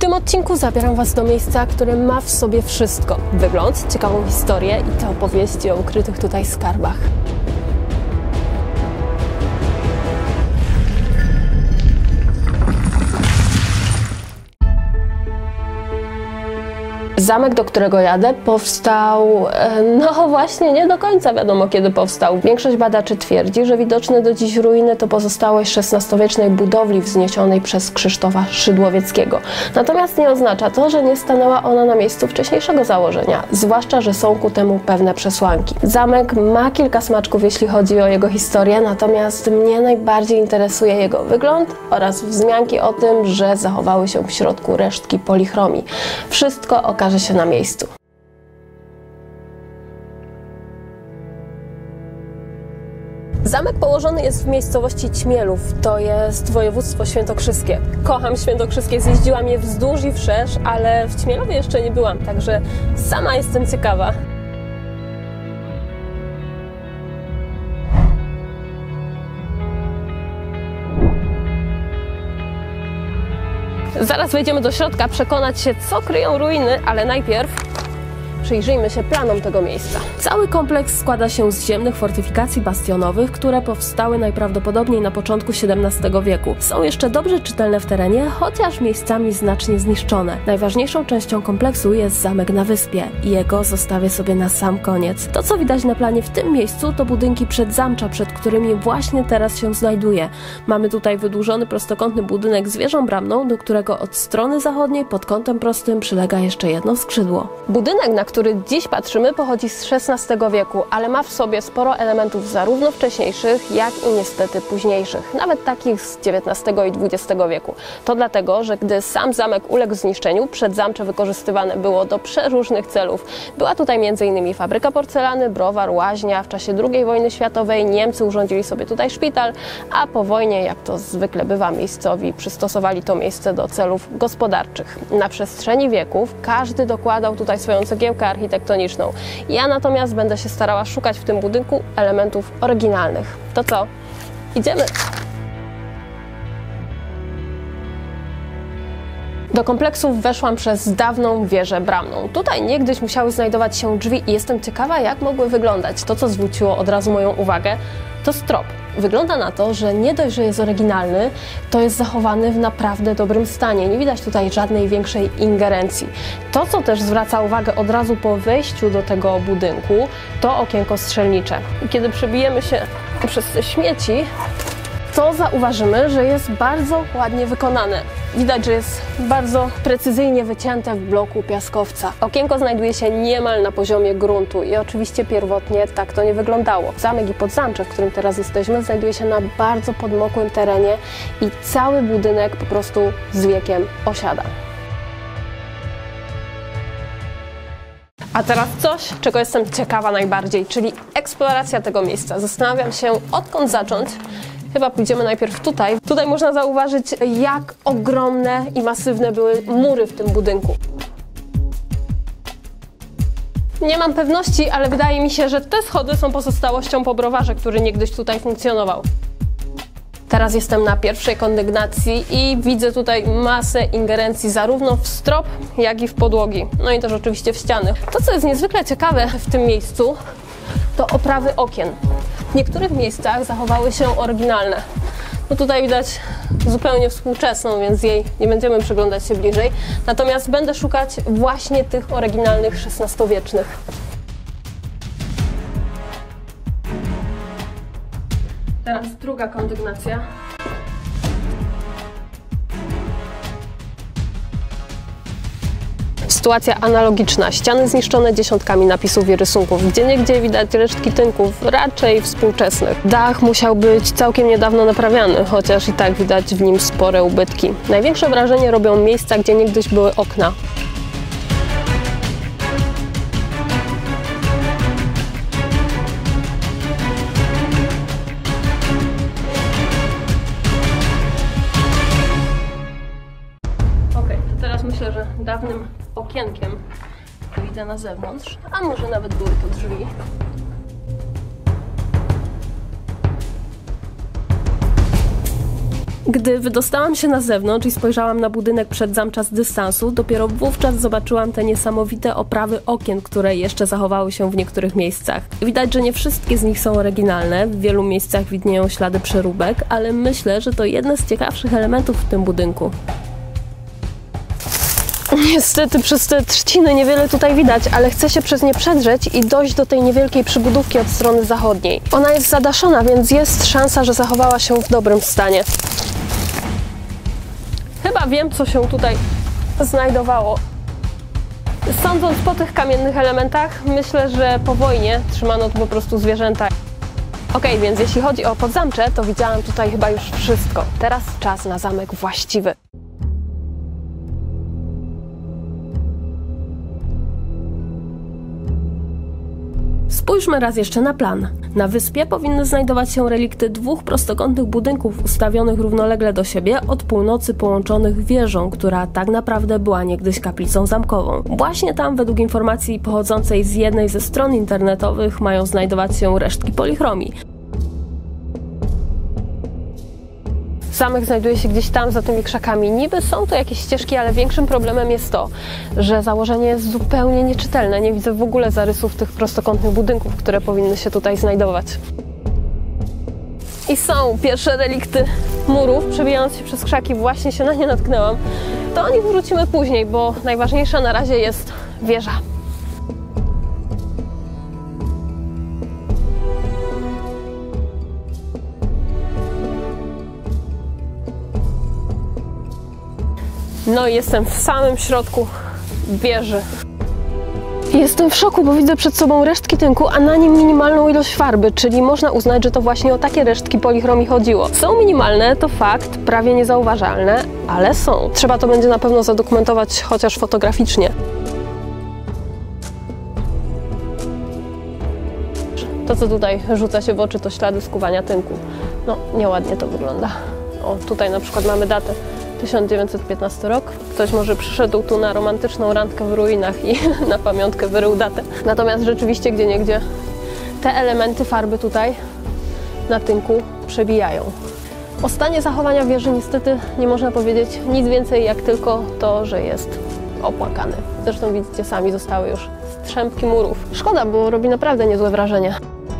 tym odcinku zabieram Was do miejsca, które ma w sobie wszystko. Wygląd, ciekawą historię i te opowieści o ukrytych tutaj skarbach. Zamek, do którego jadę, powstał, no właśnie, nie do końca wiadomo kiedy powstał. Większość badaczy twierdzi, że widoczne do dziś ruiny to pozostałość XVI-wiecznej budowli wzniesionej przez Krzysztofa Szydłowieckiego. Natomiast nie oznacza to, że nie stanęła ona na miejscu wcześniejszego założenia, zwłaszcza, że są ku temu pewne przesłanki. Zamek ma kilka smaczków, jeśli chodzi o jego historię, natomiast mnie najbardziej interesuje jego wygląd oraz wzmianki o tym, że zachowały się w środku resztki polichromii. Wszystko okaże się na miejscu. Zamek położony jest w miejscowości Ćmielów, to jest województwo świętokrzyskie. Kocham Świętokrzyskie, zjeździłam je wzdłuż i wszerz, ale w Ćmielowie jeszcze nie byłam, także sama jestem ciekawa. Zaraz wejdziemy do środka, przekonać się, co kryją ruiny, ale najpierw przyjrzyjmy się planom tego miejsca. Cały kompleks składa się z ziemnych fortyfikacji bastionowych, które powstały najprawdopodobniej na początku XVII wieku. Są jeszcze dobrze czytelne w terenie, chociaż miejscami znacznie zniszczone. Najważniejszą częścią kompleksu jest zamek na wyspie i jego zostawię sobie na sam koniec. To, co widać na planie w tym miejscu, to budynki przedzamcza, przed którymi właśnie teraz się znajduję. Mamy tutaj wydłużony prostokątny budynek z wieżą bramną, do którego od strony zachodniej pod kątem prostym przylega jeszcze jedno skrzydło. Budynek, na który dziś patrzymy, pochodzi z XVI wieku, ale ma w sobie sporo elementów zarówno wcześniejszych, jak i niestety późniejszych, nawet takich z XIX i XX wieku. To dlatego, że gdy sam zamek uległ zniszczeniu, przedzamcze wykorzystywane było do przeróżnych celów. Była tutaj m.in. fabryka porcelany, browar, łaźnia. W czasie II wojny światowej Niemcy urządzili sobie tutaj szpital, a po wojnie, jak to zwykle bywa, miejscowi przystosowali to miejsce do celów gospodarczych. Na przestrzeni wieków każdy dokładał tutaj swoją cegiełkę architektoniczną. Ja natomiast będę się starała szukać w tym budynku elementów oryginalnych. To co? Idziemy! Do kompleksu weszłam przez dawną wieżę bramną. Tutaj niegdyś musiały znajdować się drzwi i jestem ciekawa, jak mogły wyglądać. To, co zwróciło od razu moją uwagę, to strop. Wygląda na to, że nie dość, że jest oryginalny, to jest zachowany w naprawdę dobrym stanie. Nie widać tutaj żadnej większej ingerencji. To, co też zwraca uwagę od razu po wejściu do tego budynku, to okienko strzelnicze. I kiedy przebijemy się przez te śmieci, to zauważymy, że jest bardzo ładnie wykonane. Widać, że jest bardzo precyzyjnie wycięte w bloku piaskowca. Okienko znajduje się niemal na poziomie gruntu i oczywiście pierwotnie tak to nie wyglądało. Zamek i podzamcze, w którym teraz jesteśmy, znajduje się na bardzo podmokłym terenie i cały budynek po prostu z wiekiem osiada. A teraz coś, czego jestem ciekawa najbardziej, czyli eksploracja tego miejsca. Zastanawiam się, odkąd zacząć. Chyba pójdziemy najpierw tutaj. Tutaj można zauważyć, jak ogromne i masywne były mury w tym budynku. Nie mam pewności, ale wydaje mi się, że te schody są pozostałością po browarze, który niegdyś tutaj funkcjonował. Teraz jestem na pierwszej kondygnacji i widzę tutaj masę ingerencji zarówno w strop, jak i w podłogi. No i też oczywiście w ściany. To, co jest niezwykle ciekawe w tym miejscu, to oprawy okien. W niektórych miejscach zachowały się oryginalne. No tutaj widać zupełnie współczesną, więc jej nie będziemy przyglądać się bliżej. Natomiast będę szukać właśnie tych oryginalnych XVI-wiecznych. Teraz druga kondygnacja. Sytuacja analogiczna. Ściany zniszczone dziesiątkami napisów i rysunków. Gdzieniegdzie widać resztki tynków, raczej współczesnych. Dach musiał być całkiem niedawno naprawiany, chociaż i tak widać w nim spore ubytki. Największe wrażenie robią miejsca, gdzie niegdyś były okna. Myślę, że dawnym okienkiem wyjdę na zewnątrz, a może nawet były to drzwi. Gdy wydostałam się na zewnątrz i spojrzałam na budynek przedzamcza z dystansu, dopiero wówczas zobaczyłam te niesamowite oprawy okien, które jeszcze zachowały się w niektórych miejscach. Widać, że nie wszystkie z nich są oryginalne, w wielu miejscach widnieją ślady przeróbek, ale myślę, że to jedne z ciekawszych elementów w tym budynku. Niestety przez te trzciny niewiele tutaj widać, ale chcę się przez nie przedrzeć i dojść do tej niewielkiej przybudówki od strony zachodniej. Ona jest zadaszona, więc jest szansa, że zachowała się w dobrym stanie. Chyba wiem, co się tutaj znajdowało. Sądząc po tych kamiennych elementach, myślę, że po wojnie trzymano tu po prostu zwierzęta. Okej, więc jeśli chodzi o podzamcze, to widziałam tutaj chyba już wszystko. Teraz czas na zamek właściwy. Spójrzmy raz jeszcze na plan. Na wyspie powinny znajdować się relikty dwóch prostokątnych budynków ustawionych równolegle do siebie, od północy połączonych wieżą, która tak naprawdę była niegdyś kaplicą zamkową. Właśnie tam, według informacji pochodzącej z jednej ze stron internetowych, mają znajdować się resztki polichromii. Zamek znajduje się gdzieś tam za tymi krzakami. Niby są to jakieś ścieżki, ale większym problemem jest to, że założenie jest zupełnie nieczytelne. Nie widzę w ogóle zarysów tych prostokątnych budynków, które powinny się tutaj znajdować. I są pierwsze relikty murów. Przebijając się przez krzaki, właśnie się na nie natknęłam. Do nich wrócimy później, bo najważniejsza na razie jest wieża. No i jestem w samym środku wieży. Jestem w szoku, bo widzę przed sobą resztki tynku, a na nim minimalną ilość farby, czyli można uznać, że to właśnie o takie resztki polichromii chodziło. Są minimalne, to fakt, prawie niezauważalne, ale są. Trzeba to będzie na pewno zadokumentować chociaż fotograficznie. To, co tutaj rzuca się w oczy, to ślady skuwania tynku. No, nieładnie to wygląda. O, tutaj na przykład mamy datę 1915 rok. Ktoś może przyszedł tu na romantyczną randkę w ruinach i na pamiątkę wyrył datę. Natomiast rzeczywiście gdzieniegdzie te elementy farby tutaj na tynku przebijają. O stanie zachowania wieży niestety nie można powiedzieć nic więcej, jak tylko to, że jest opłakany. Zresztą widzicie sami, zostały już strzępki murów. Szkoda, bo robi naprawdę niezłe wrażenie.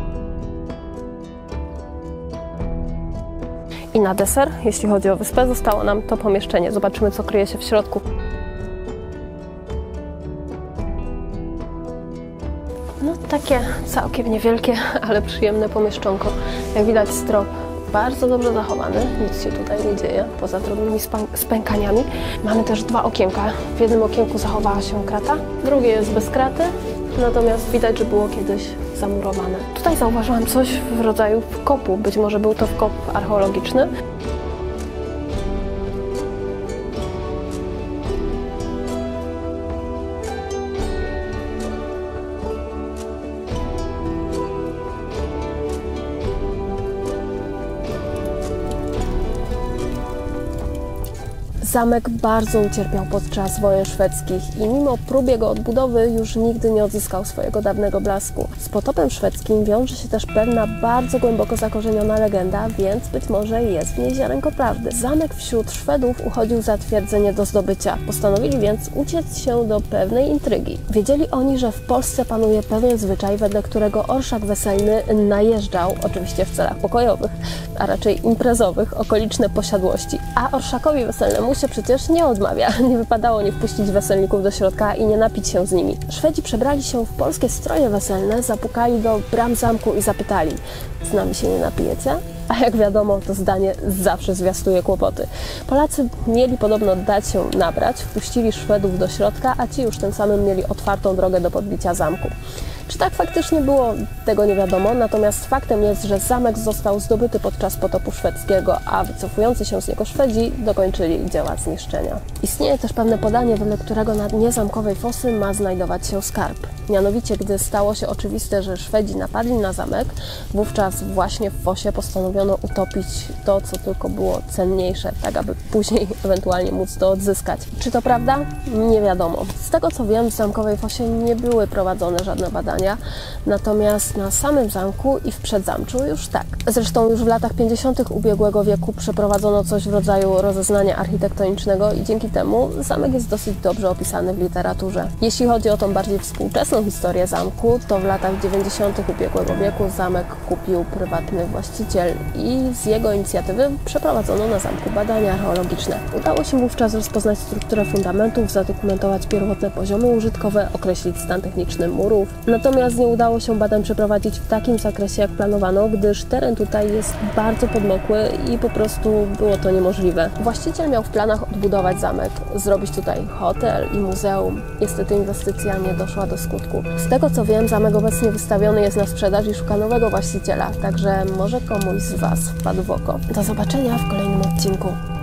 I na deser, jeśli chodzi o wyspę, zostało nam to pomieszczenie. Zobaczymy, co kryje się w środku. No takie całkiem niewielkie, ale przyjemne pomieszczonko. Jak widać, strop bardzo dobrze zachowany, nic się tutaj nie dzieje, poza drobnymi spękaniami. Mamy też dwa okienka. W jednym okienku zachowała się krata, drugie jest bez kraty, natomiast widać, że było kiedyś zamurowane. Tutaj zauważyłam coś w rodzaju wkopu, być może był to wkop archeologiczny. Zamek bardzo ucierpiał podczas wojen szwedzkich i mimo prób jego odbudowy już nigdy nie odzyskał swojego dawnego blasku. Z potopem szwedzkim wiąże się też pewna bardzo głęboko zakorzeniona legenda, więc być może jest w niej ziarenko prawdy. Zamek wśród Szwedów uchodził za twierdzenie do zdobycia. Postanowili więc uciec się do pewnej intrygi. Wiedzieli oni, że w Polsce panuje pewien zwyczaj, wedle którego orszak weselny najeżdżał, oczywiście w celach pokojowych, a raczej imprezowych, okoliczne posiadłości, a orszakowi weselnemu się przecież nie odmawia. Nie wypadało nie wpuścić weselników do środka i nie napić się z nimi. Szwedzi przebrali się w polskie stroje weselne, zapukali do bram zamku i zapytali: z nami się nie napijecie? A jak wiadomo, to zdanie zawsze zwiastuje kłopoty. Polacy mieli podobno dać się nabrać, wpuścili Szwedów do środka, a ci już tym samym mieli otwartą drogę do podbicia zamku. Czy tak faktycznie było, tego nie wiadomo, natomiast faktem jest, że zamek został zdobyty podczas potopu szwedzkiego, a wycofujący się z niego Szwedzi dokończyli dzieła zniszczenia. Istnieje też pewne podanie, wedle którego na dnie zamkowej fosy ma znajdować się skarb. Mianowicie, gdy stało się oczywiste, że Szwedzi napadli na zamek, wówczas właśnie w fosie postanowiono utopić to, co tylko było cenniejsze, tak aby później ewentualnie móc to odzyskać. Czy to prawda? Nie wiadomo. Z tego co wiem, w zamkowej fosie nie były prowadzone żadne badania, badania, natomiast na samym zamku i w przedzamczu już tak. Zresztą już w latach 50. ubiegłego wieku przeprowadzono coś w rodzaju rozeznania architektonicznego i dzięki temu zamek jest dosyć dobrze opisany w literaturze. Jeśli chodzi o tą bardziej współczesną historię zamku, to w latach 90. ubiegłego wieku zamek kupił prywatny właściciel i z jego inicjatywy przeprowadzono na zamku badania archeologiczne. Udało się wówczas rozpoznać strukturę fundamentów, zadokumentować pierwotne poziomy użytkowe, określić stan techniczny murów. Natomiast nie udało się badań przeprowadzić w takim zakresie, jak planowano, gdyż teren tutaj jest bardzo podmokły i po prostu było to niemożliwe. Właściciel miał w planach odbudować zamek, zrobić tutaj hotel i muzeum. Niestety inwestycja nie doszła do skutku. Z tego co wiem, zamek obecnie wystawiony jest na sprzedaż i szuka nowego właściciela, także może komuś z Was wpadł w oko. Do zobaczenia w kolejnym odcinku.